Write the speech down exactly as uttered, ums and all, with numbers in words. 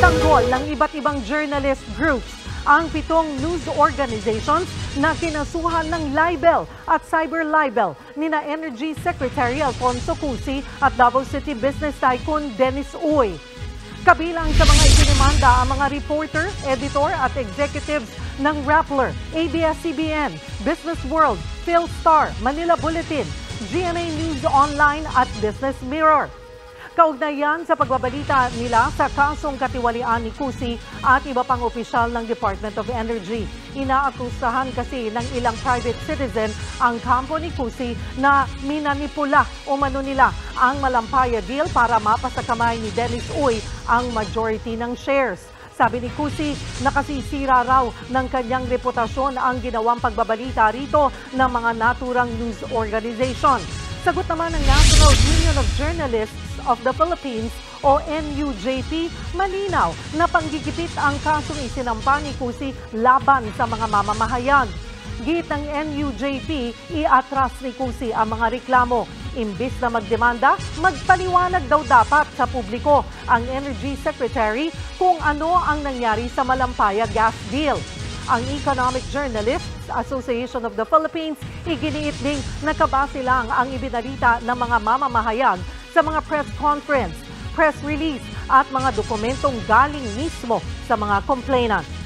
Tanggol ng iba't ibang journalist groups ang pitong news organizations na kinasuhan ng libel at cyber libel ni na Energy Secretary Alfonso Cusi at Davao City Business Tycoon Dennis Uy. Kabilang sa mga itinimanda ang mga reporter, editor at executives ng Rappler, A B S C B N, Business World, Philstar, Manila Bulletin, G M A News Online at Business Mirror. Kaugnayan sa pagbabalita nila sa kasong katiwalian ni Cusi at iba pang opisyal ng Department of Energy. Inaakusahan kasi ng ilang private citizen ang kampo ni Cusi na minanipula o mano nila ang Malampaya deal para mapasakamay ni Dennis Uy ang majority ng shares. Sabi ni Cusi, nakasisira raw ng kanyang reputasyon ang ginawang pagbabalita rito ng mga naturang news organization. Sagot naman ng National Union of Journalists of the Philippines o N U J P, malinaw na panggigipit ang kasong isinampa ni Cusi laban sa mga mamamahayag. Git ng N U J P, iatras ni Cusi ang mga reklamo. Imbis na magdemanda, magpaliwanag daw dapat sa publiko ang Energy Secretary kung ano ang nangyari sa Malampaya gas deal. Ang Economic Journalists Association of the Philippines, iginiit ding nakabase lang ang ibinalita ng mga mamamahayag sa mga press conference, press release at mga dokumentong galing mismo sa mga complainant.